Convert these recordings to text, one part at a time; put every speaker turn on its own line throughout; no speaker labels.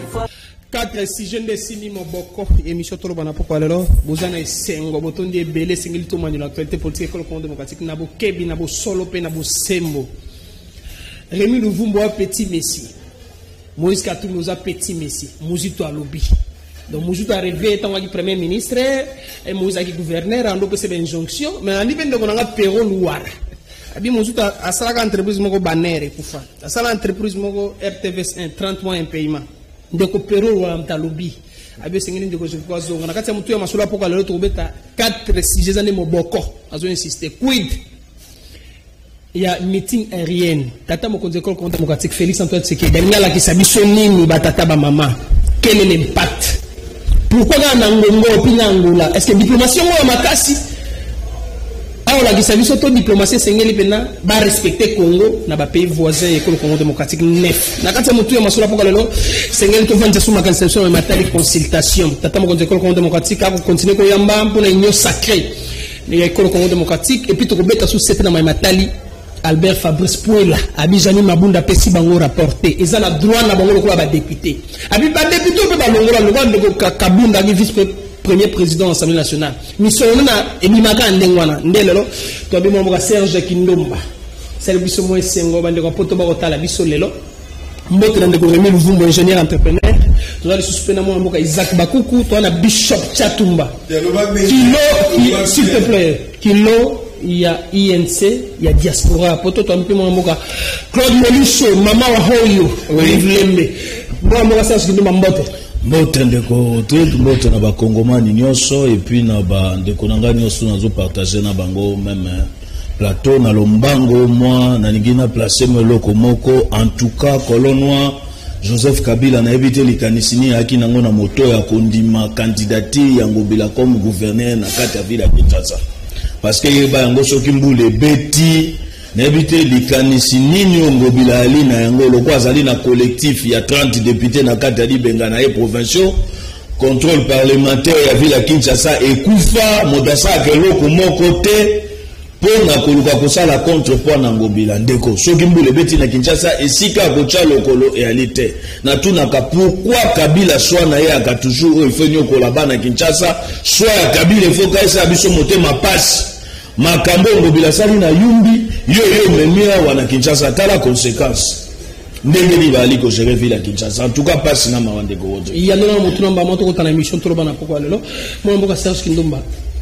4 6 de Sini Moboko, émission Tolobana pourquoi alors vous en avez 5 boton de belé single to man l'actualité politique et le démocratique nabo kebi nabo solo pe nabo sembo Rémi Louvumbo a petit messi Moïse Katou nous a petit messi Mouzito a lobby donc Mouzito a rêvé tant que premier ministre et Moïse a qui gouverneur en l'opé c'est une injonction mais en niveau de on a Perron Loire abi Mouzito a sala entreprise moko banere pour faire a sala entreprise moko RTVS 1 30 mois en paiement ndeko Perron wa mtalobi abi sengeni ndeko kwa zonga na kati ya mtu ya masolo apoka lelo to beta 4 6 ans moboko azo insister quid il y a meeting aérien tata mokonzi école démocratique Félix Antoine Tshisekedi ngala ki sabiso nini batata ba maman quel est l'impact pourquoi na ngongo pina ngula est-ce que diplomatie ngo makasi alors la sabiso to diplomatie sengeli pena ba respecter Congo na ba pays voisins école démocratique neuf na kati ya mutu ya masolo apoka lelo sengeli to vanja suma conception et matali consultation tata mokonzi école démocratique a continuer ko yamba mpona union sacrée l'école démocratique et puis to beta sous cette na matali Albert Fabrice Pouela abijani mabunda pesi bango rapporté eza na droit na bango ko ba député abi ba député pe ba longola longo de kabunda ki vice premier président de l'Assemblée nationale mission na ebimaka ndengwana ndelelo to bi mo Serge Kindomba c'est biso mo esengo bande ko poto ba kotala biso lelo mbote ndeko Rémi Louvumbo ingénieur entrepreneur to ali suspendre mo mboka Isaac Bakuku to na Bishop Chatumba kilo s'il te plaît kilo il y a INC, il y a diaspora. Poto to ampi mo moka Claude Molisho, mama wa hoyo, Lembe. Moi mo ça ce que mbote.
Mbote ndeko tout mbote na ba Kongomani nyonso et puis na ba ndeko nanga nyonso nazo partager na bango même plateau na lombango moi na ningina placer me loko moko en tout cas colonnois Joseph Kabila na évité likanisini aki nango na moto ya kondima candidature ya ngobila comme gouverneur na kati ya ville ya Kinshasa. Parce que yeba yango soki mbule beti nebite likanisi nini ngobila ali na yango lokwa azali na collectif ya 30 députés na kati ya Libenga na provinciaux contrôle parlementaire ya ville ya Kinshasa ekufa modasa keloko moko te pona koluka kosala contrepoids na ngobila ndeko soki mbule beti na Kinshasa esika kocha lokolo e alite na tunaka pourquoi Kabila soit na ye aka toujours il faut nyoko la bana Kinshasa soit Kabila il faut kaisa biso motema passe makambo ngobila sali na yumbi yo memia wana Kinshasa tala conséquence ndenge ni bali ko gérer ville à Kinshasa en tout cas passe na mawande ko wote
il y a non motu namba moto ko tana émission trop bana pourquoi lelo mo mboka Serge Kindomba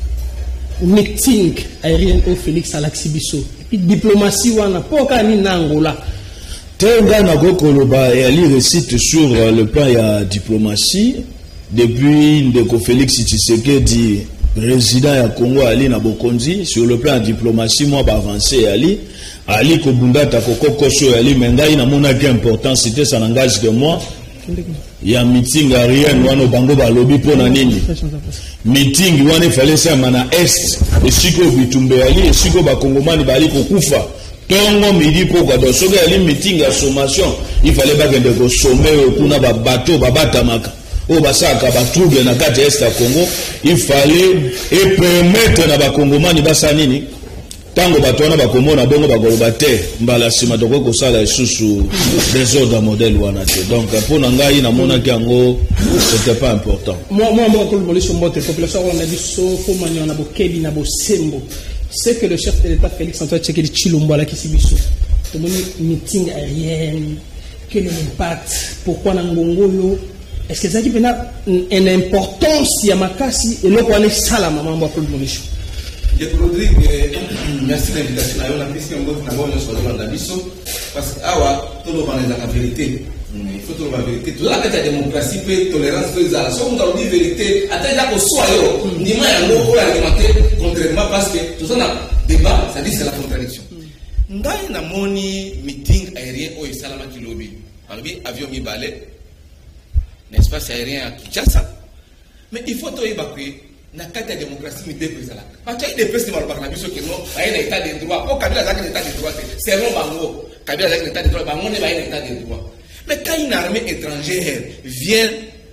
meeting aérien au Félix Alaxibiso et puis diplomatie wana poka ni nangola
tenga na gokoloba et ali récite sur le plan ya diplomatie depuis ndeko Félix Tshisekedi président ya Congo ali na bokonzi sur le plan de diplomatie moi ba avancer ali ko bundata kokoko so ali mengai na mona qui important c'était ça n'engage que moi ya meeting aérien wana bango ba lobby pona nini meeting wana fallait ça mana est et siko bitumbe ali et siko ba kongomani bali kokufa tongo midi poko do soka ali meeting ya sommation il fallait ba kende ko sommer kuna ba bateau ba batamaka o basaka ba trouble na kati est ya Congo il fallait et permettre na ba kongomani basa nini tango batona bakomona bongo bakoloba te mbala sima toko kosala isusu désordre modèle wana te donc pour ngai na mona ki yango c'était pas important
moi ko le sur mbote population on a dit so ko manya na bokebi na bosembo c'est que le chef de l'État Félix Antoine Tshisekedi Chilombo la kisibiso to moni meeting aérien quel est l'impact pourquoi na ngongolo est-ce que ça qui pena une importance ya makasi et loko ane sala maman ba ko le molisho.
Rodrigue, merci de l'invitation. On a pris un mot dans la mission parce que tout le monde a la vérité. Il faut trouver la vérité. Tout la démocratie, tolérance, si on a dit vérité, attends qu'on soit ni mal à l'eau pour alimenter contrairement parce que tout ça a débat, ça dit c'est la contradiction. Ndai na moni meeting aérien au Salama Kilobi. Parmi avion mi balai, l'espace aérien à Kinshasa. Mais il faut évacuer. Na kati ya démocratie mi dépôt ça là parce que des personnes malobaka na biso que non ba ina état de droit o Kabila zaka état de droit c'est non bango Kabila zaka état de droit bango ne ba ina état de droit mais quand une armée étrangère vient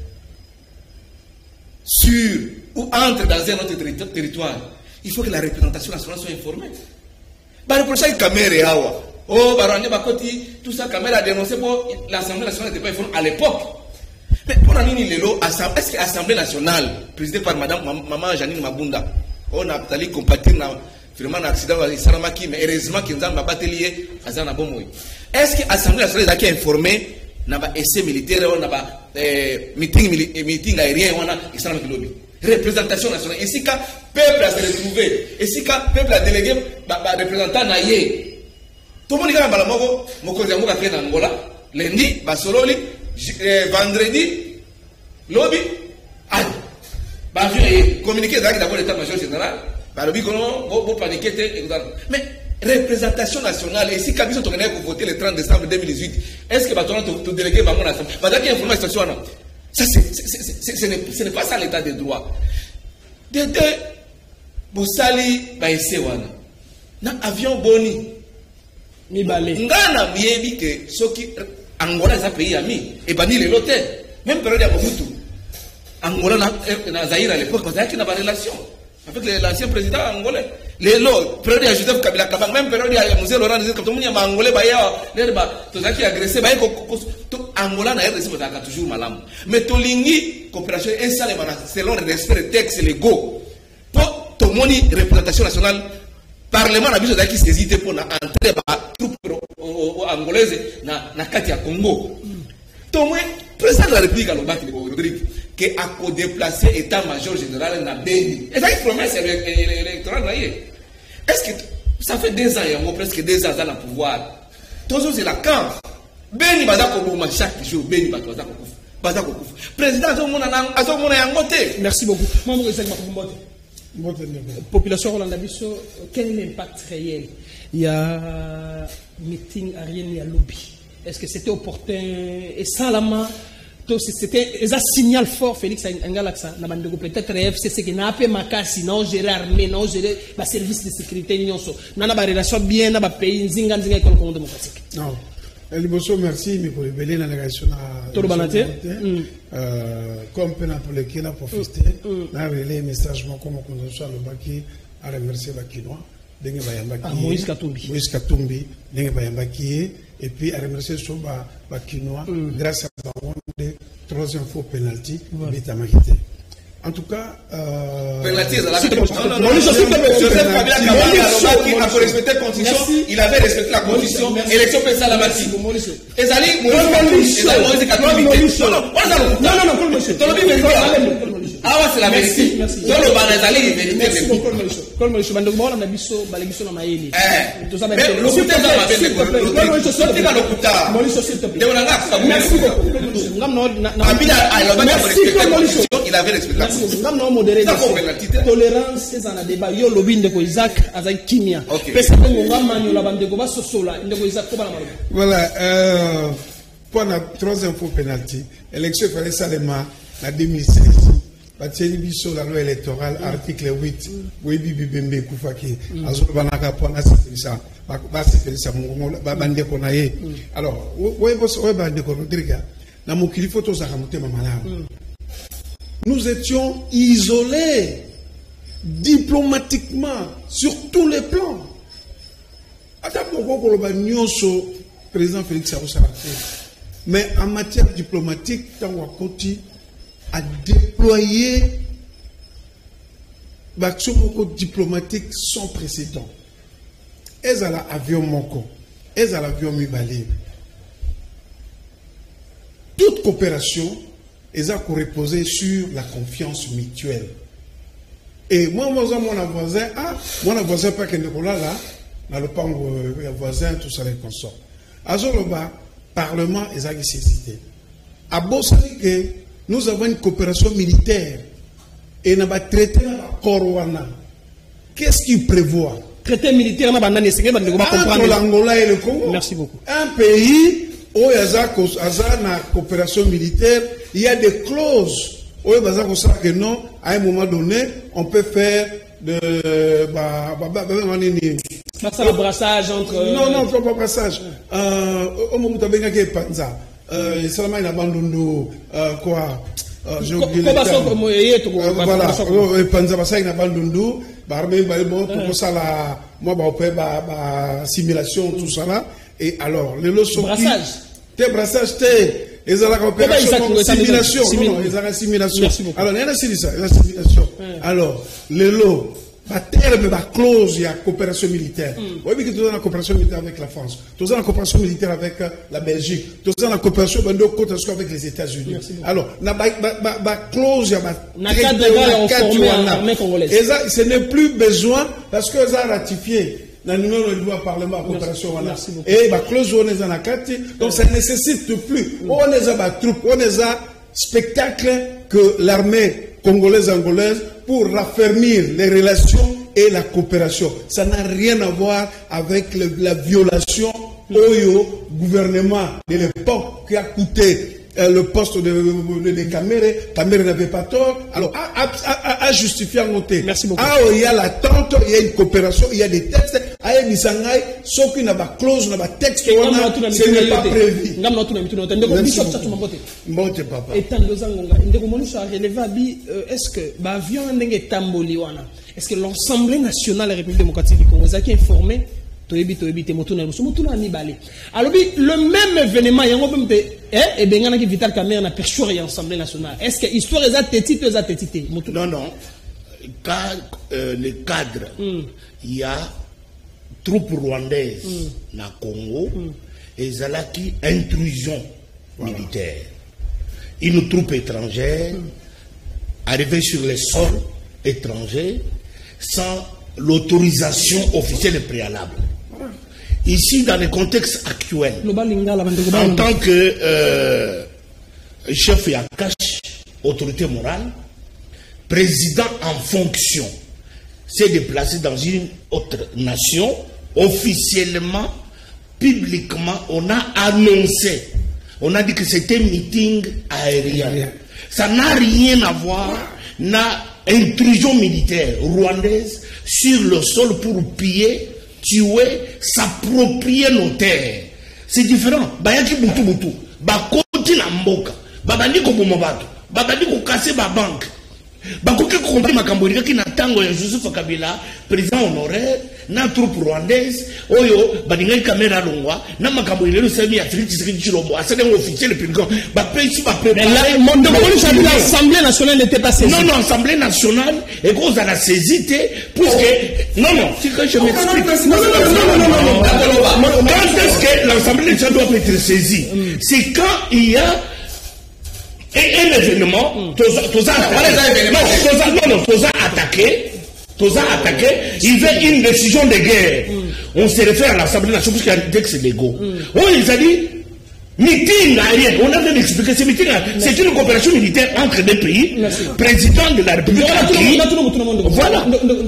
sur ou entre dans un autre territoire il faut que la représentation nationale soit informée ba reprocher caméra hawa oh barande bakoti tout ça caméra a dénoncé pour l'Assemblée nationale n'était pas informée à l'époque Mais pour la ligne Lelo, est-ce que l'Assemblée nationale, présidée par Madame Maman Janine Mabunda, on a allé compatir vraiment un accident avec Saramaki, mais heureusement qu'il y a un batelier à Zanabomoy. Est-ce que l'Assemblée nationale a informé n'a pas essai militaire, on n'a pas meeting aérien, on a Saramaki lobby. Représentation nationale. Ici, quand peuple a se retrouvé, ici, quand peuple a délégué, représentant naïe. Tout le monde dit que Balamoko, Mokoziamou a fait en Angola, lundi, Basololi, vendredi, lobby, aïe. Communiquer d'abord l'état-major général, vous paniquez, mais représentation nationale, et si Kabiso Tourné pour voter le 30 décembre 2018, est-ce que tu délégué à mon assemblée? Madame, il y a une situation. Ça, ce n'est pas ça l'état de droit. De deux, Bossali, Baïsewana, na avion boni,
mi balé.
Ngana miebi que ceux qui Angola est un pays ami, et bani les lotés, même période à Mobutu. Angola na Zaïre à l'époque, parce qu'il y a une relation avec l'ancien président angolais. Les lots, période à Joseph Kabila Kabak, même période à Moussé Laurent, quand on y a angolais, tout ça qui a agressé, Angola n'a pas toujours malam. Mais Tolingi, coopération, et ça, selon le respect des textes légaux, pour ton moni représentation nationale, Parlement n'a besoin d'acquis hésiter pour entrer dans troupes angolaises dans Katia Congo. Ton président de la République à l'Obat, qui a déplacé état-major général dans Béni. Et ça, une promesse électorale. Est-ce que ça fait 2 ans, il y a presque 2 ans dans le pouvoir? Toujours c'est la camp. Béni Bazako Bouma chaque jour, Béni Bazako Kouf. Président, merci beaucoup.
Population Rolanda Bisso, quel est l'impact réel? Il y a meeting Ariel, il y a lobby. Est-ce que c'était opportun et sans la main? C'était un signal fort, Félix Angalaxa, peut-être FCC qui n'a pas makasi, non gérer armée, non gérer le service de sécurité, non na ba relation bien na ba pays nzinga école démocratique.
Non. Liboso merci mais pour révéler la négation à comme pena pour le qui l'a profité, na relé message comme on soit le baki à remercier Bakinois, dengue bayambaki.
Moïse
Katumbi, dengue bayambaki. Et puis à remercier Soba Bakinois grâce à la 3e fois penalty Bitamakité. En tout cas,
penalty respecté la constitution, il avait respecté la constitution, élection PSA la Mati. Ezali ah ouais, c'est la vérité. Dans le bar, les alliés, les vérités.
Comme je suis bandé, on a biso, balagiso na maïli.
Tout ça, mais le couteau, merci beaucoup. Il avait respecté la constitution.
Tolérance, c'est un débat. Yo lobby de Isaac, avec Kimia.
Voilà, pour la 3e fois penalty, l'élection fallait salement en 2016. Batieni biso la loi électorale article 8 webi bibembe kufaki azobanaka pona sifisa ba sifisa mungu ba bande ko naye alors we bande ko Rodrigue na mokili photo za kamutema malamu. Nous étions isolés diplomatiquement sur tous les plans. Ata poko ko ba nyonso président Félix Sarkozy. Mais en matière diplomatique tanwa koti à déployer l'action diplomatique sans précédent. Elles à l'avion Moko, elles à l'avion Mibali. Toute coopération est à reposer sur la confiance mutuelle. Et moi, mon voisin, mon voisin, pas que Nicolas là, dans le pango, voisin, tout ça, les consorts. À Zoloba, Parlement, ils ont nécessité. À Bossali, nous avons une coopération militaire et nous avons traité la Corona. Qu'est-ce qu'il prévoit?
Traité militaire, nous avons
entre l'Angola et le Congo.
Merci beaucoup.
Un pays où il y a une coopération militaire, il y a des clauses où il y a que non, à un moment donné, on peut faire de
brassage entre.
Non, pas brassage. Au moment où il y a Panza. Seulement il abandonne quoi j'ai oublié voilà Panza il abandonne barmé bon pour ça la moi simulation tout ça là et alors les leçons
brassage
tes brassage tes Ils ont la opération simulation. Non, ils ont la simulation. Alors, il y a la simulation. Alors, le lot, la terme, la clause, il y a coopération militaire. Vous voyez que tu as la coopération militaire avec la France, tu as la coopération militaire avec la Belgique, tu as la coopération avec les États-Unis. Alors, la clause, il y a l'armée congolaise. Et ça, ce n'est plus besoin parce que ça a ratifié. Dans le Parlement, la coopération, et la clause, on est dans la carte. Donc, ça ne nécessite plus. On est à la troupe, on est à spectacle que l'armée congolaise pour raffermir les relations et la coopération. Ça n'a rien à voir avec la violation au gouvernement de l'époque qui a coûté le poste de Caméré. Caméré n'avait pas tort. Alors, à justifier en côté.
Merci beaucoup.
Il y a l'attente, il y a une coopération, il y a des textes. Il y a des sangai, sauf qu'il n'y a pas clause, il n'y a pas texte, ce n'est pas prévu.
Est-ce que l'avion est-ce que l'Assemblée nationale de la République démocratique du Congo est informé? Alors, le même événement, il y a un peu et bien, il y a Vital Kamerhe n'a perçu rien l'Assemblée nationale. Est-ce que l'histoire est tétite ou est tétite?
Non, non. Le cadre, il y a troupes rwandaises dans le Congo et il y a qui intrusion militaire. Une troupe étrangère arrivée sur les sols étrangers sans l'autorisation officielle et préalable. Ici, dans le contexte actuel, en tant que chef Yakash, autorité morale, président en fonction, s'est déplacé dans une autre nation, officiellement, publiquement, on a annoncé, on a dit que c'était un meeting aérien. Ça n'a rien à voir, n'a intrusion militaire rwandaise sur le sol pour piller, tuer, s'approprier nos terres. C'est différent. Bayaki butu butu, bakoti na mboka, babandi ko bomobato, babandi ko casser ba banque. Bakoki ko comprendre makambo ki na tango ya Joseph Kabila, président honoraire, na troupe rwandaise, oyo badinga Kamera longwa, na makambo ile semi ya Félix Tshisekedi Tshilombo, asade officiel le président, ba pays ba préparer.
L'Assemblée nationale n'était pas saisie.
Non, non, l'Assemblée nationale est cause à la saisité, puisque non, non, si que je m'explique. Non. Quand est-ce que l'Assemblée nationale doit être saisie? C'est quand il y a un événement, tous attaqué, il veut une décision de guerre. On se réfère à l'Assemblée nationale puisqu'il y a des textes légaux. On les a dit, meeting aérien, on a bien expliqué, ce meeting, c'est une coopération militaire entre deux pays, président de la République. Voilà.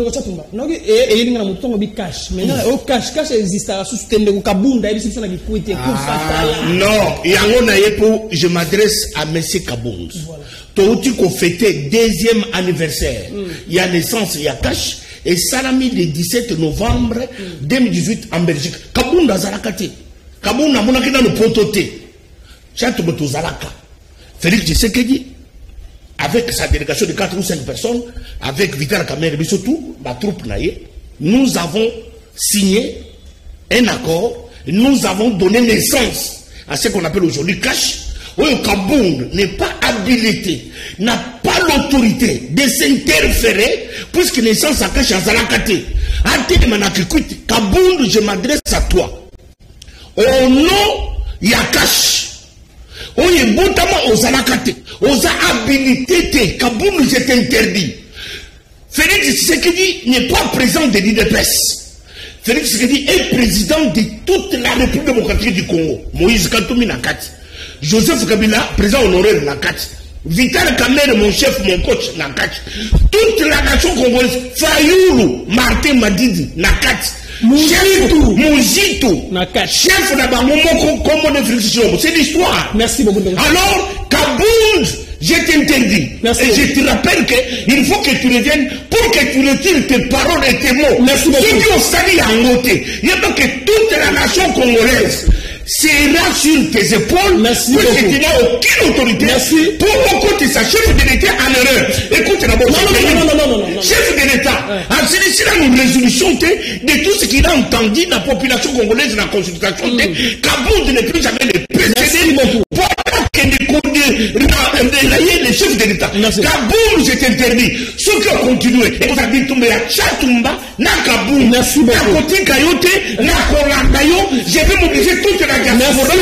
Non, je m'adresse à M. Kabound. Touti ko fêté deuxième anniversaire. Il y a naissance, il y a cash. Et Salami le 17 novembre 2018 en Belgique. Kabound a Zarakati. Kabound n'a pas dans le pototé. Chatoboto Zalaka. Félix Tshisekedi, avec sa délégation de 4 ou 5 personnes, avec Vital Kamerhe, mais surtout, ma troupe naïe, nous avons signé un accord, nous avons donné naissance à ce qu'on appelle aujourd'hui cash. Kabound n'est pas habilité, n'a pas l'autorité de s'interférer, puisque naissance à cash à Zalakate. Kabound, je m'adresse à toi. Au nom, il y a cash. On est boutama aux Zalakate, aux habilités, Kabound, c'est interdit. Félix Tshisekedi n'est pas président de l'IDPS. Félix Tshisekedi est président de toute la République démocratique du Congo. Moïse Katumbi Nakati. Joseph Kabila, président honoraire Nakati. Vital Kamerhe, mon chef, mon coach Nakati. Toute la nation congolaise, Fayoulou, Martin Madidi, Nakati. Mouzito, chef d'Abamomoko, comme on est. C'est l'histoire.
Merci beaucoup.
Alors, Kabound, je t'interdis. Et je te rappelle qu'il faut que tu reviennes pour que tu retires tes paroles et tes mots.
Merci beaucoup.
Ceux qui ont sali en côté, il y a donc que toute la nation congolaise sera sur tes épaules.
Merci
parce
beaucoup.
que tu n'as aucune autorité.
Merci.
Pour mon côté, sa chef de l'État en erreur. Écoute d'abord.
Non.
Chef de l'État, en Sénégal, une résolution de tout ce qu'il a entendu dans la population congolaise dans la consultation. Kabound ne peut jamais le précéder. Pendant que les chefs de l'État. Kaboum, c'est interdit. Ceux qui ont continué, et vous avez tombé à Chatumba, na Kaboum, na Côté Kayote, na Kolandayo, je vais mobiliser toute la diaspora.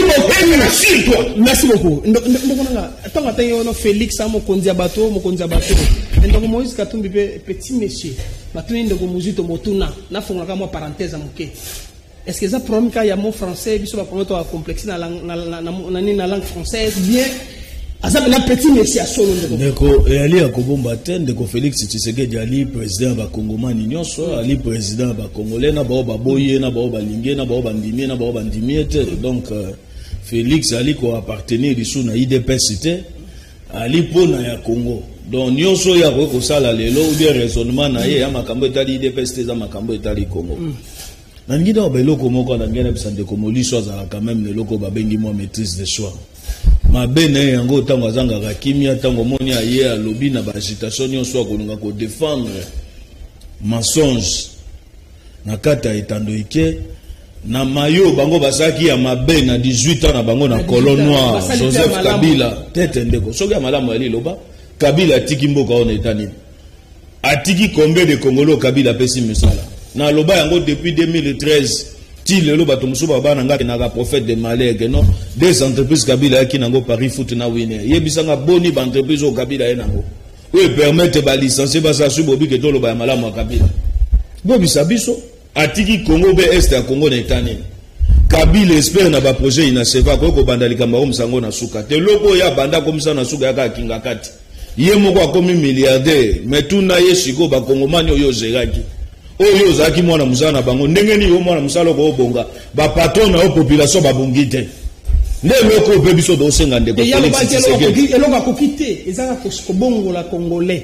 Merci beaucoup. Tant que Félix a mon bateau. Donc Moïse Katumbi petit monsieur. Matuni ndoko muzito motuna. Na fonga kama parenthèse moké. Est-ce que ça problème quand il y a mot français, biso ba problème to complexe na langue française bien. Azab na petit monsieur a solo ndoko.
Ndeko ali akobomba te ndeko Félix Tshisekedi ali président ba Congomani nyonso, ali président ba Congolais na ba boye na ba balingue na ba bandimie na ba bandimie te. Donc Félix ali ko appartenir ici na IDPS ali pona ya Congo. Donc nyonso ya ko sala lelo ou bien raisonnement na ye ya makambo etali IDPS za makambo etali Congo. Na ngida beloko moko na ngena bisande ko moliso za quand même leloko ba bengi mo maîtrise de soi. Mabene yango tango azanga ka kimia tango moni aye a lobby na ba agitation nyonso ko nga ko défendre mensonge na kata etandoike na mayo bango basaki ya mabe na 18 ans na bango na colonne noire Joseph Kabila tete ndeko soki ya malamu ali loba Kabila atiki mboka on etani atiki combien de Congolais Kabila pesi misala na loba yango depuis 2013 ti lelo bato musuba bana ngaki na prophète de malheur que non des entreprises Kabila qui nango Paris Foot na winner yebisanga boni ba entreprise o Kabila ye nango we permettre ba licencier ba sa subobi ke to loba ya malamu Kabila bobi sabiso atiki Congo be est ya Congo na etani Kabila espère na ba projet inaseva ko bandalika mba omsango na suka te loko ya banda komisa na suka ya kinga kati ye moko akomi milliardaire mais tuna ye siko ba Kongomani oyo zeraki oyo zaki mwana musana bango ndenge ni yo mwana musalo ko obonga ba patron na population ba bungite nde loko be biso do senga ndeko
elonga kokite ezaka ko bongo la congolais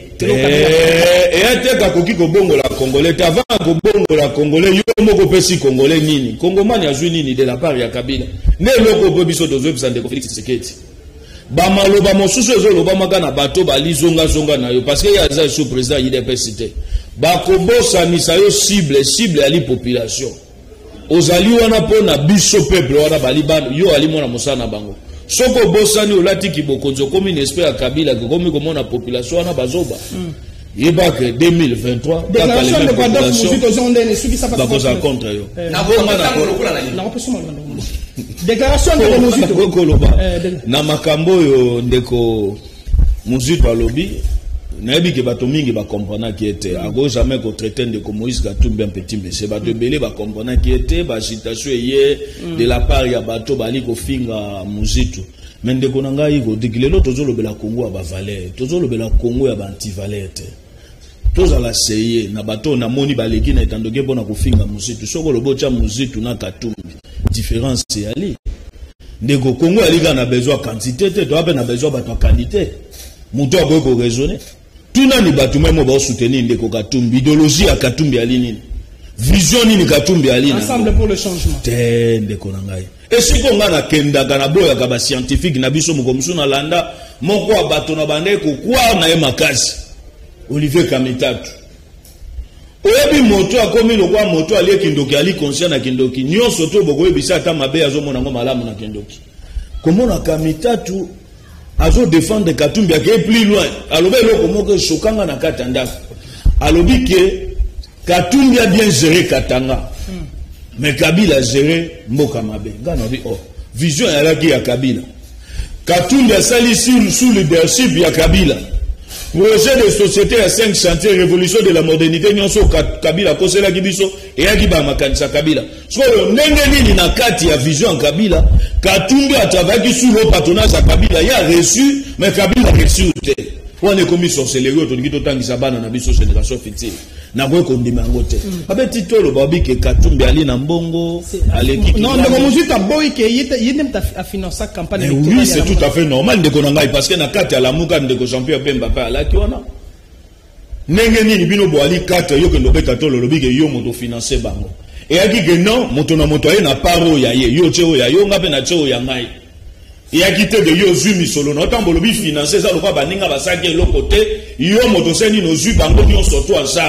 ateka koki ko bongo la congolais avant ko bongo la congolais yo moko pesi congolais nini Kongomani azui nini de la part ya Kabila nde loko be biso do zo bisande ko Félix Tshisekedi ba maloba mosusu ezo loba maka na bato bali zonga na yo parce que ya za sous président IDPS te ba kobosa misayo cible ali population ozali wana pona biso peuple wana bali bano yo ali mona mosana bango soko bosani olati kibokonzo komi n'espère Kabila komi komona population wana bazoba yeba que 2023
déclaration de pardon muzito zondene suki ça pas
contre yo
na bonga na kolokola na
na kopesoma déclaration de muzito
koloba na makambo yo ndeko muzito alobi nayebi ke bato mingi ba comprendre qui était ago jamais ko traiter de Moïse Katumbi un petit monsieur bato belé ba comprendre qui était ba citation hier de la part ya bato bali ko finga muzito mais ndeko na ngai ko dikilelo tozo lobela Congo ya ba valeur tozo lobela Congo ya ba anti valeur te tozo la seye na bato na moni baleki na etandoke pona ko finga muzito soko lobocha muzito na Katumbi différence c'est ali ndeko Congo ali na besoin quantité te to na besoin bato qualité muto aboye ko raisonner tuna ni batu memo ba soutenir ndeko Katumbi idéologie ya Katumbi ali nini vision nini Katumbi ali nini
ensemble pour le changement
te ndeko na ngai et si ko ngana kenda kana boya ka ba scientifique na biso moko musu na landa moko wa bato na bande ko kwa na ye makasi Olivier Kamitatu oyebi moto akomi lokwa moto ali kindoki ali conscient na kindoki nyonso to boko yebisa ata mabe azomona ngo malamu na kindoki komona Kamitatu azo défendre Katumbi a plus loin alobe loko moko chokanga na katanda alobi ke Katumbi a bien géré Katanga mais Kabila a géré mboka mabe ngana bi vision ya laki ya Kabila Katumbi a sali sous leadership ya Kabila projet de société à 5 chantiers révolution de la modernité nyonso Kabila kosela kibiso et yaki ba makanisa Kabila so ndenge nini na kati ya vision Kabila Katumbi a travaillé sous le patronage à Kabila il a reçu mais Kabila a reçu on est commis sorcellerie to ngito tangisa bana na biso génération fictive na boye ko ndima ngote abe titolo babi ke Katumbi ali na mbongo aleki
non ndeko muzita boy ke yete mta financer campagne
électorale oui c'est tout à fait normal ndeko na ngai parce que na kati ya lamuka ndeko Jean-Pierre Bemba pa alaki wana ndenge nini bino bo ali 4 yo ke ndobeta tolo lobi ke yo moto financer bango et yaki ke non moto na moto aye na paro ya ye yo cheo ya yo ngape na cheo ya ngai et a quitté de yo zumi solo no tambo lobi financer ça lokwa baninga basaki eloko te yo moto seni no zu bango nyo surtout en charge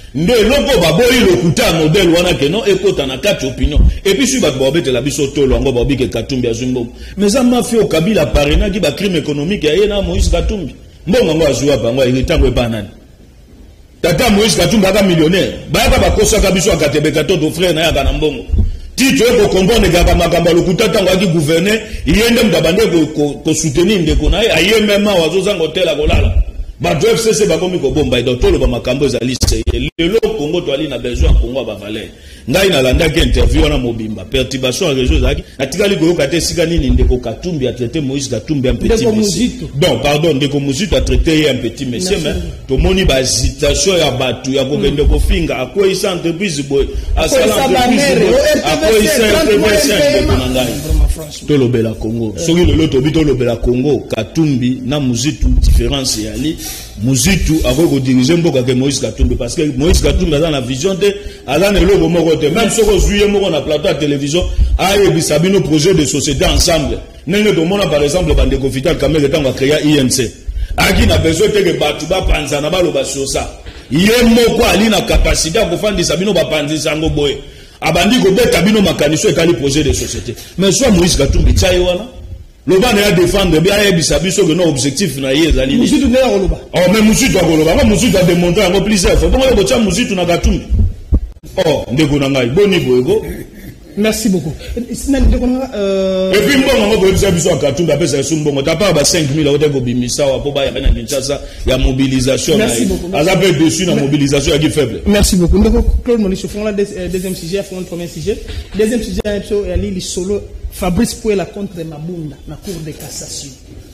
nde loko baboyi lokuta modèle wana ke non ekota na kati opinion et puis si bato babetela biso tolo yango babi ke Katumbi azwi mbongo mais ça mafia au Kabila parenaki ba crime économique ya ye na Moïse Katumbi mbongo yango azwi apa yango etango epa nani tata Moïse Katumbi aka millionnaire bayaka bakosaka biso akatebeka toto frère na yaka na mbongo titre eko comprendre kaka makambo lokuta tango aki gouverner yende mtabande ko soutenir ndeko na ye aye même wazozanga hotel akolala bato FCC bakomi kobomba donc tolo ba makambo ezali seye lelo Congo to ali na besoin Congo ba valeur ngai na landa ke interview na mobimba perturbation réseau ezaki atikali koyoka te sika nini ndeko Katumbi a traité Moïse Katumbi un petit monsieur donc pardon ndeko Muzito a traité un petit monsieur mais to moni ba hésitation ya batu ya kokende ko finga akoyi sa entreprise boy asala entreprise akoyi sa entreprise ndeko ngai tolo bela Congo soki lelo to bito lo bela Congo Katumbi na Muzito différence ya li Muzito ako diriger mboka ke Moïse Katumbi parce que Moïse Katumbi a la vision de ala ne logo moko te même si on juillet moko na plateau à télévision aye bisabino projet de société ensemble nene to mona par exemple bande Vital Kamerhe tango créer INC aki na besoin te ke batu ba panza na balo ba sosa ye moko ali na capacité ko fandi sabino ba panza ngo boye abandi ko beta bino makaniso ekali projet de société mais soit Moïse Katumbi tsaye wana loba na ya défendre bien ya bisabiso que non objectif na ye ezali
Muzito ne ya koloba
oh mais Muzito akoloba ngo Muzito a démontré ngo plusieurs fois donc ko tsa Muzito na Katumbi oh ndeko na ngai boni boyego
merci beaucoup et puis
mbongo ngo boyebisa biso Katumbi apesa yesu mbongo tapa ba 5000 ote ko bimisa wa po ba ya na Kinshasa ya mobilisation na azape dessus na mobilisation ya qui faible
merci beaucoup ndeko Claude Monisho font la deuxième sujet font le premier sujet deuxième sujet ya li solo Fabrice Puela contre Mabunda na cour de cassation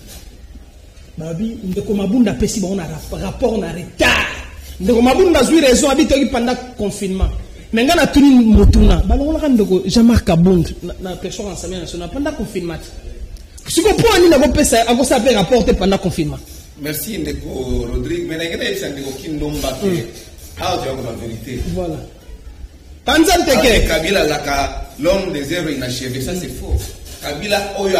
babi ndeko Mabunda pesi ba on a rapport na retard ndeko Mabunda zui raison habitoki pendant confinement mais ngana tuni motuna balongola ka ndeko Jean-Marc Kabund na personne ensemble national pendant confinement siko po ani na ko pesa ako sa pe rapporter pendant confinement
merci ndeko Rodrigue mais ngena isa ndeko Kindomba ke how tu as la vérité
voilà Tanzan teke
Kabila laka l'homme des œuvres inachevées ça c'est faux Kabila oyo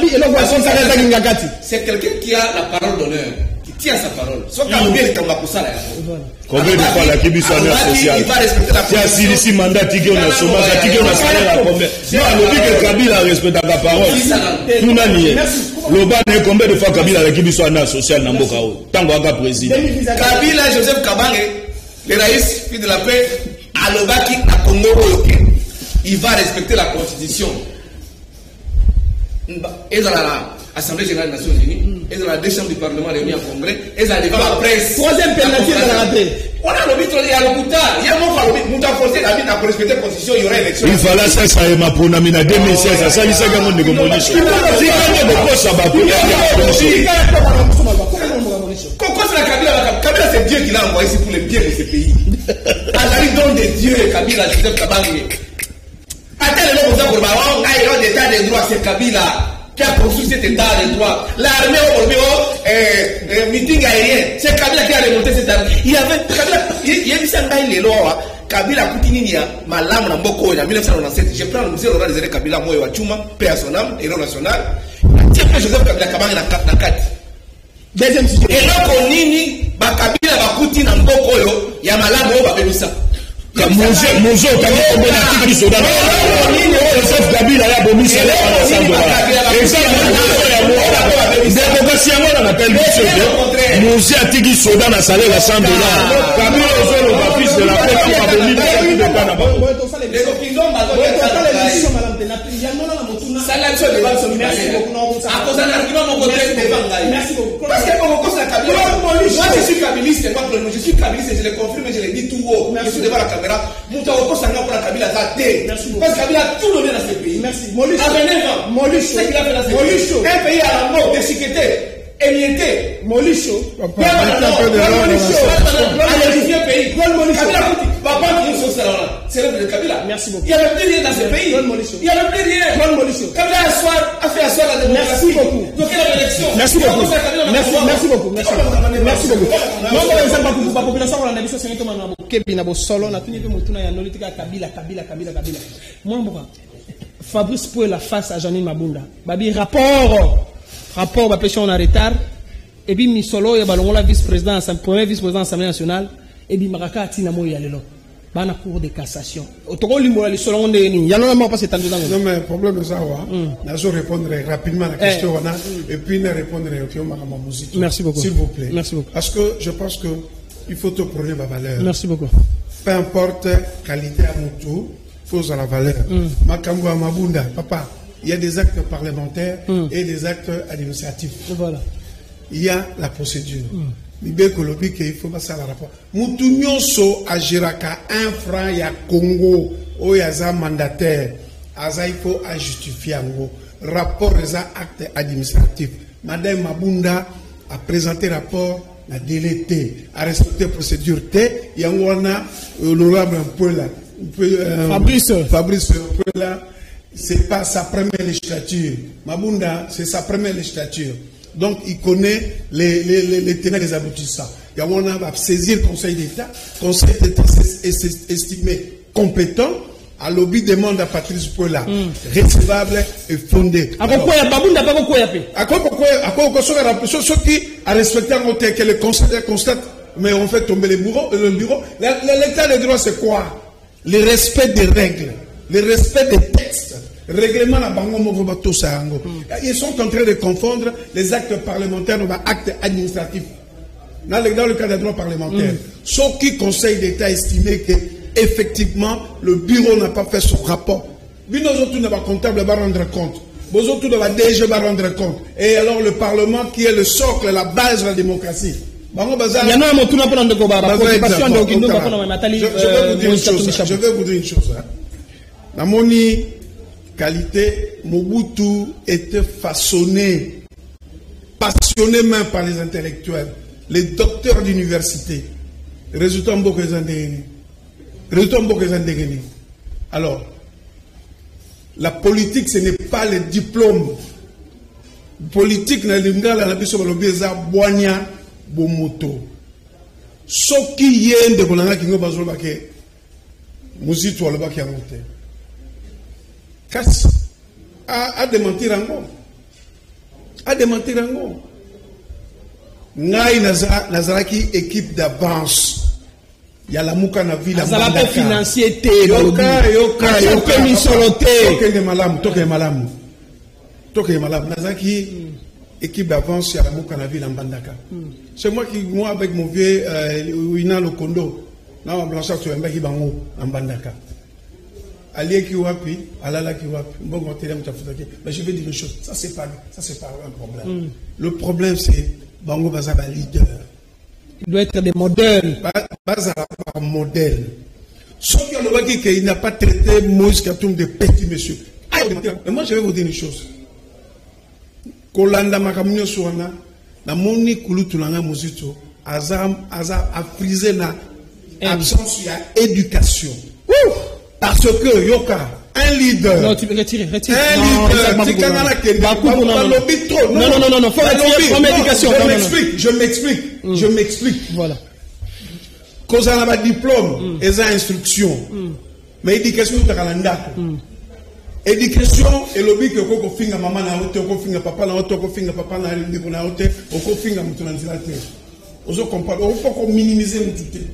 c'est quelqu'un qui a la parole d'honneur qui tient sa parole soit Kabila est comme kusala
combien de fois la kibiso na social
il va respecter la
parole si mandat tiki on a chômage tiki on a salaire combien non le dit que Kabila respecte la parole tout nani loba ne combien de fois Kabila la kibiso na social na mboka o tango aka président
Kabila Joseph Kabange le raïs fils de la paix alobaki à Congo il va respecter la constitution et dans l'Assemblée générale des Nations Unies et dans la deux chambres du Parlement réunies en congrès et dans les presse
troisième pénalité de la raté
on a le il y a le Bouta il y a mon Bouta forcé la vie à respecter la constitution il y aurait élection
il fallait ça et ma pronamina 2016 ça il s'est gagné de communication si quand de quoi ça va
pourquoi c'est la Kabila c'est Dieu qui l'a envoyé ici pour le bien de ce pays Azali don de Dieu Kabila Joseph Kabange attends le nom pour baron a l'état de droit c'est Kabila qui a construit cet état de droit l'armée au meeting aérien c'est Kabila qui a remonté cette armée il y avait Kabila il y a mis ça dans les lois Kabila Koutininia malamu na mboko en 1997 je prends le musée Laurent Désiré Kabila moyo wa chuma paix à son âme héros national tiens Joseph Kabila Kabange na kati deuxième sujet et là konini ba Kabila bakuti na mboko yo ya malamu oyo babebisa
Mozo kami kombona tiki soda Joseph Kabila ya bomisa le pana sandola démocratie yango na appelle Mozo atiki soda na salaire ya $100 Kabila ozolo ba fils de la paix qui a bomi de pana ba
parce que moi je suis kabiliste je suis kabiliste je le confirme je le dis tout haut je suis devant la caméra Moutawoko Sanga pour la Kabila Zate parce que Kabila a tout donné dans ce pays
merci
Molisho c'est qu'il a fait dans ce pays un pays à la mort déchiqueté émietté Molisho c'est l'homme de Kabila.
Merci beaucoup.
Il n'y avait plus rien dans ce pays. Il n'y avait plus rien. Kabila a fait asseoir la démocratie.
Merci beaucoup.
Donc il y a l'élection.
Merci beaucoup. Merci beaucoup. Merci beaucoup. Non, par exemple, la population on a dit ça c'est un na bokebi na bo solo na tuni pe motuna ya nolitika Kabila. Moi moi Fabrice Puela face à Janine Mabunda. Babi rapport ba pêche on a retard et puis Misolo ya balongola vice-président premier vice-président de l'Assemblée nationale et bimaraka atina mo yalelo bana cour de cassation otoko limbo le selon de ni yalona ma pas c'est tandu
non mais problème ça wa na zo répondre rapidement à la question wana et puis na répondre au Makama Muzito.
Merci beaucoup
s'il vous plaît.
Merci beaucoup
Parce que je pense que il faut te prendre ma valeur.
Merci beaucoup.
Peu importe qualité à Moutou, faut à la valeur. Makambo à Mabunda, papa, il y a des actes parlementaires et des actes administratifs.
Voilà.
Il y a la procédure. Il faut passer à la rapport. Moutou nyonso agiraka un franc ya Congo, ou yaza mandataire, aza il faut justifier en rapport des actes administratifs. Madame Mabunda a présenté rapport. La délété, à respecter la procédure T, il y a l'honorable un peu là. Fabrice un peu là, c'est pas sa première législature. Mabunda, c'est sa première législature. Donc, il connaît les tenants et les aboutissants. Il y a saisir le Conseil d'État. Le Conseil d'État est estimé compétent. À lobby demande à Patrice Pola, recevable et fondé. À quoi qui a respecté que le Conseil constate, mais on fait tomber le bureau. L'état de droit, c'est quoi? Le respect des règles, le respect des textes. Règlement la ils sont en train de confondre les actes parlementaires avec les actes administratifs. Dans le cadre des droits parlementaires, sauf qui Conseil d'État estimé que effectivement, le bureau n'a pas fait son rapport. Binozotu n'a pas comptable va rendre compte. Bozotu n'a pas DG va rendre compte. Et alors le Parlement qui est le socle, la base de la démocratie. Je vais vous dire une chose. Dans mon qualité, Mobutu était façonné, passionné même par les intellectuels, les docteurs d'université. Résultat, alors, la politique, ce n'est pas le diplôme. Politique, ce n'est pas le diplôme. Ce qui est de Bolanga qui nous base le baquet, Muzito le baquet à monter. Casse à démentir encore. À démentir encore. Naï Nazaraki, équipe d'avance. Il y a la mouka na ville à Mbandaka.
Financier
yoka. Nazaki, équipe d'avance, il y a la mouka na ville à Mbandaka. C'est moi qui, moi, avec mon vieux, Ouina Lokondo, non, Blanchard, tu es un mec qui bango, à Mbandaka. Allié qui wapi, Alala qui wapi, bon, mais je vais dire une chose, ça c'est pas un problème. Le problème c'est, Bango Bazaba leader.
Il doit être des modèles.
Bazaba modèle. Sauf qu'il n'a pas traité Moïse Katoum de petit monsieur. Mais moi je vais vous dire une chose. Kolanda Makamunyo Souana, na moni Kulutulanga Mozito, Azam a frisé na absence de éducation. Parce que Yoka, un leader.
Non, tu peux retirer.
Un leader. Non,
faut retirer.
Je m'explique.
Voilà.
Cause on a pas diplôme, et ça instruction. Mais éducation, tu as calenda. Éducation, et lobby que koko finga maman na hote, koko finga papa na hote, koko finga papa na libre na hote, koko finga mutu na nzilateur. Ozo comprendre, on peut minimiser l'utilité.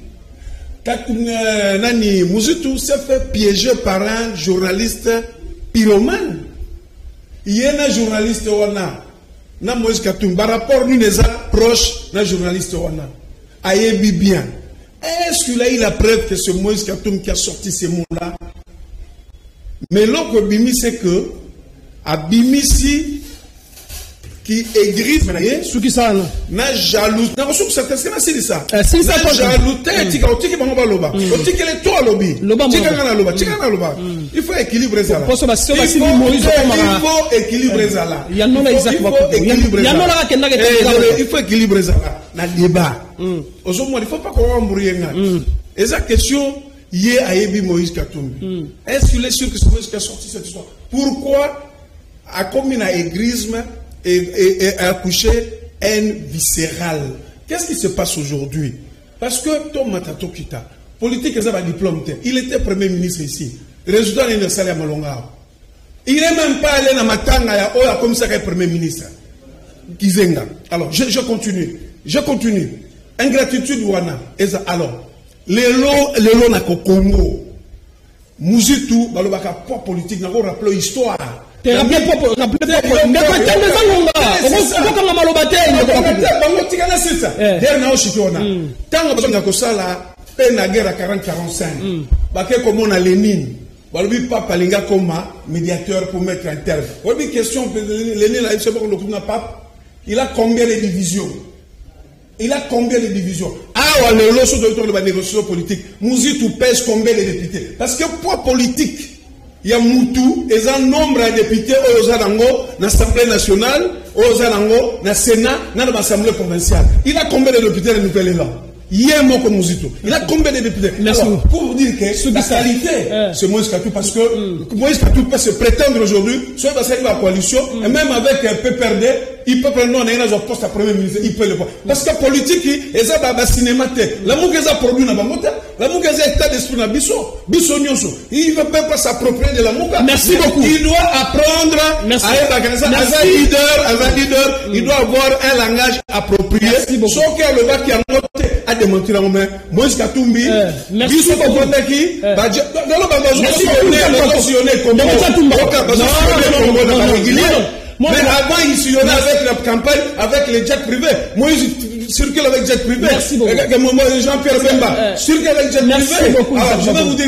Nani Muzito s'est fait piéger par un journaliste pyromane. Il y a un journaliste wana na Moïse Katoum par rapport nous les proche d'un journaliste wana ayebi bien. Est-ce qu'il a eu la preuve que c'est Moïse Katoum qui a sorti ces mots-là? Mais l'autre bimi c'est que à Bimisi qui aigrit
ce qui ça
na jaloux na reçu certains c'est ça
si ça
na jaloux tika otiki bango baloba otiki le to alobi tika na loba il faut équilibrer ça
il
faut équilibrer ça là il faut équilibrer ça là na débat aujourd'hui il faut pas qu'on embrouille et ça question yé ayebi Moïse Katumbi est-ce qu'il est sûr que c'est Moïse qui a sorti cette histoire? Pourquoi a commis un aigrisme et accouché haine viscérale? Qu'est-ce qui se passe aujourd'hui? Parce que Tom Matato Kita, politique, diplôme, il était premier ministre ici. Résultat, il est allé à Malonga. Il n'est même pas allé à Matanga, comme ça, premier ministre. Kizenga. Alors, je continue. Ingratitude, Wana. Alors, lelo na Congo. Muzitu, balobaka poids politique, n'a pas rappelé histoire.
T'es rappelé poids, mais quand t'es des angonga, on va malobate,
on tigana c'est ça. Dernier chitona. Tant que besoin de la peine à guerre à 40-45. Baké comme on a Lénine. Balobi papa linga comme médiateur pour mettre un terme. Oui, question Lénine là, il sait pas le coup de pape. Il a combien de divisions? Ah, le loso de la négociation politique. Mouzitou pèse combien de députés? Parce que poids politique, il y a Moutou, et un nombre de députés aux Zalango, dans l'Assemblée nationale, aux Zalango, dans le Sénat, dans l'Assemblée provinciale. Il a combien de députés de nouvelle là? Il y a un mot comme Mouzitou. Il a combien de députés? Alors, pour vous dire que la qualité, c'est Moïse Katou, parce que Moïse Katou peut se prétendre aujourd'hui, soit parce qu'il va à la coalition, et même avec un PPRD, il peut prendre un poste à premier ministre, il peut le voir. Parce que politique, il y a un cinéma, l'amour qu'il a produit dans la moto, l'amour qu'il a état d'esprit dans Bisso Nyonso. Il ne peut pas s'approprier de l'amour.
Merci beaucoup.
Il doit apprendre à être un leader, il doit avoir un langage approprié. Sauf qu'il y a le bas qui a noté à démentir la main. Moïse Katumbi, Bisso Kopondaki, mais avant, il sillonnait avec la campagne, avec les jets privés. Moi, je circule avec jet privé.
Merci beaucoup.
Jean-Pierre Bemba, circule avec jet privé.
Merci beaucoup.
Alors, je vais vous dire.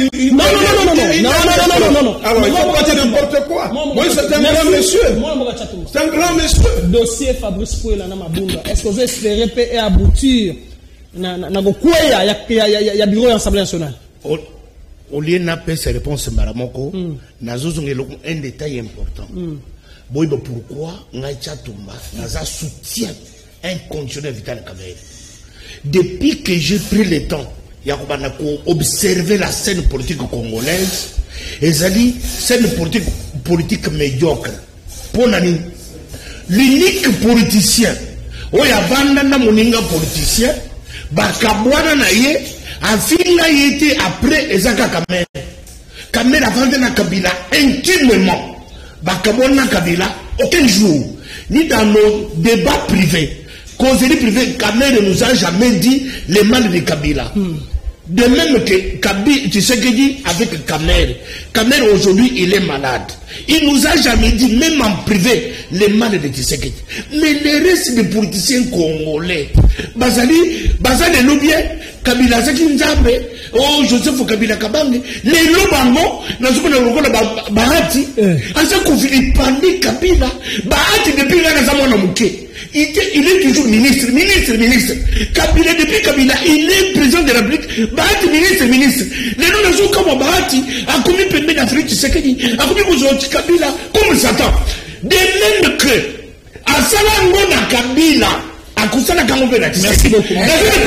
Non.
Alors, il ne faut pas dire n'importe quoi. Moi, c'est un grand monsieur. C'est un grand monsieur.
Dossier Fabrice Pouela na Mabunda. Est-ce que vous espérez et aboutir na gokwea ya bureau de l'Assemblée nationale?
Au lieu de faire ces réponses, Maramoko, nous avons un détail important. Pourquoi Ngaïcha Toumba soutient inconditionnel Vital Kamerhe? Depuis que j'ai pris le temps d'observer la scène politique congolaise, et scène politique médiocre. Pour l'unique politicien, Oyabanda Moninga politicien, Bakabwana Naye, Afina été après Ezaka Kamerhe. Kamerhe a vendu na Kabila intimement. Bakabona Kabila, aucun jour, ni dans nos débats privés, causeries privées, Kamerhe ne nous a jamais dit les mal de Kabila. De même que Kabila, tu sais que dit avec Kamerhe. Kamerhe aujourd'hui, il est malade. Il nous a jamais dit, même en privé, les mal de Tshisekedi. Mais les restes des politiciens congolais, Bazali Loubien, Kabila Zaki Nzambe, oh Joseph Kabila Kabange, les Lobango, Bahati, Asa Koufili Pandi Kabila, Bahati depuis la Mouké. Il est toujours ministre. Kabila, depuis Kabila, il est président de la République. Bahati, ministre. Les gens comme Bahati, a commis permis d'Afrique, Tshisekedi, a commis Bouzouti Kabila, comme Satan. De même que, à Salangona Kabila, à Kusana Kamobela, Tshisekedi. Merci beaucoup.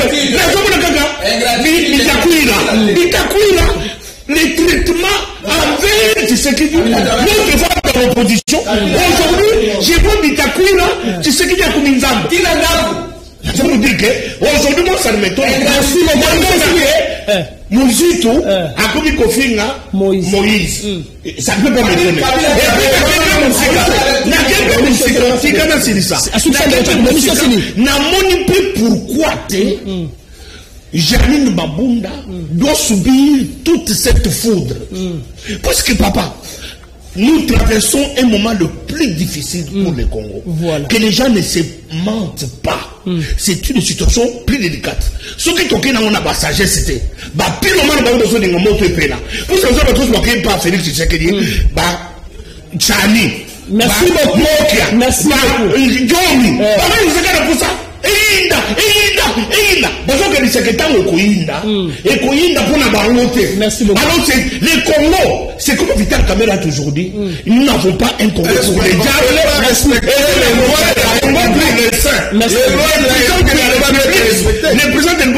Les traitements envers Tshisekedi, notre voix dans l'opposition. Aujourd'hui, j'ai vu Bitakwira, Tshisekedi a commis Nzambe. Je vous dis que, aujourd'hui, moi, ça ne m'étonne pas. Mouzito a commis Kofinga Moïse. Ça ne peut pas m'étonner. Pourquoi Janine Mabunda doit subir toute cette foudre? Parce que papa, nous traversons un moment le plus difficile pour le Congo. Voilà. Que les gens ne se mentent pas. C'est une situation plus délicate. Ce qui est dans la sagesse, c'était pile moment où nous avons moto et là. Vous savez, nous avons pas Félix Tshisekedi, Tchani,
merci beaucoup. Merci beaucoup. Merci beaucoup.
Alors, les Congo, c'est comme Vital Kamerhe a toujours dit, nous n'avons pas un Congo pour les diables. Le président de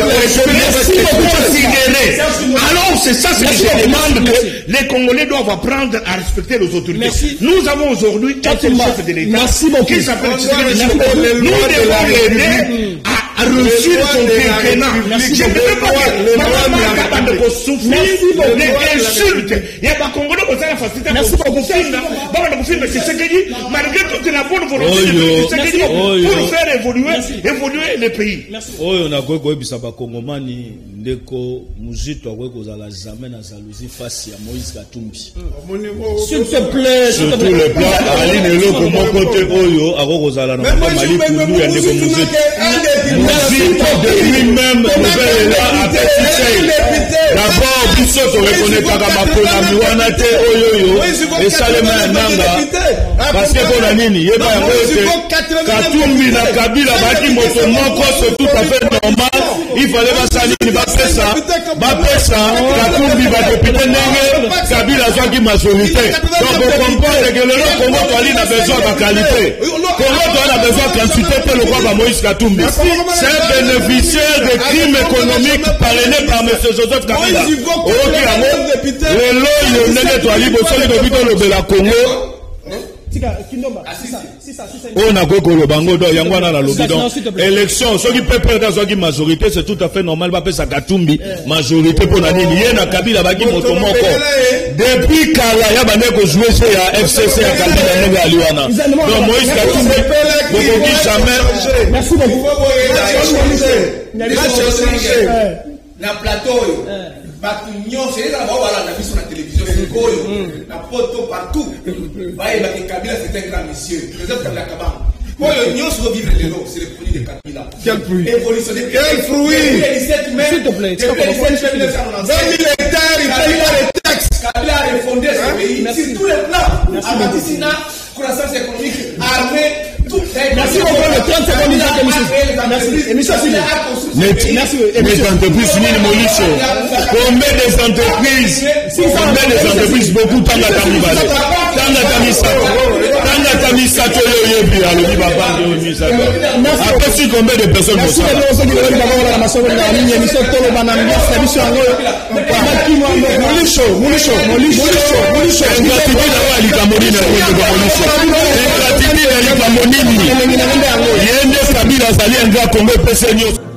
alors, c'est ça ce que je demande, que les Congolais doivent apprendre à respecter les autorités. Nous avons aujourd'hui 4 chefs de l'État qui s'appellent. Nous devons l'aider à reçu son quinquennat. Je ne peux pas dire capable de souffrir des insultes. Il y a pas Congolais qui ont la facilité pour filmer Tshisekedi, malgré toute la bonne volonté de Tshisekedi pour faire évoluer le pays.
On a quoi bisa ba Kongomani ndeko muzito akwe kozala jamais na jalousie face à Moïse Katumbi.
S'il te plaît,
surtout le plan Ali Neloko mon côté oyo akokozala na Mali Kundu ya ndeko muzito. Muzito de lui-même nouvelle là à Petit. D'abord biso to reconnaître kama pona miwana te oyo et salema nanga parce que pour la nini yeba yango Katumbi na Kabila baki moto moko c'est tout à fait normal. Il fallait pas salir bapesa Katumbi ba député ndenge Kabila soit majorité. Donc on comprend que le Congo a besoin de qualité. Congo a besoin de quantité pour le roi Moïse Katumbi. C'est bénéficiaire des crimes économiques parrainés par M. Joseph Kabila. Le lot il n'est pas libre sur le but de la Congo. On a beaucoup le bango do yangwana la lobby donc élection ceux qui peuvent perdre ceux qui majorité c'est tout à fait normal ba pesa Katumbi majorité pour nani lié na Kabila baki moto moko depuis kala ya bande ko jouer chez ya FCC ya Kabila nanga aliwana donc Moïse Katumbi beaucoup qui jamais
merci beaucoup
na plateau Batunyo, c'est là bas voilà, on a vu sur la télévision, la photo partout. Bah, Kabila, c'est un grand monsieur. Joseph Kabila Kabam. Pour le Nyon sur vivre de l'eau, c'est le produit de Kabila.
Quel fruit?
Évolutionné.
Quel fruit?
S'il te plaît.
Dans l'hectare, il paye les taxes.
Kabila a refondé ce pays sur tous les plans. Amatisina, croissance économique, armée.
Merci beaucoup. 30 secondes d'émission. Émission finie.
Merci. Les entreprises mini Molicho. Combien des entreprises beaucoup Tanga Tamibale. Tanga Tamisato Yoyebi à l'Obi Baba de après si combien de personnes
merci à tous ceux qui veulent d'abord la maçon de la ligne émission Tolo Banambia émission Molicho
ingratitude d'avoir Likamoni na Likamoni yende Kabila azali un gars Congo pese nyonso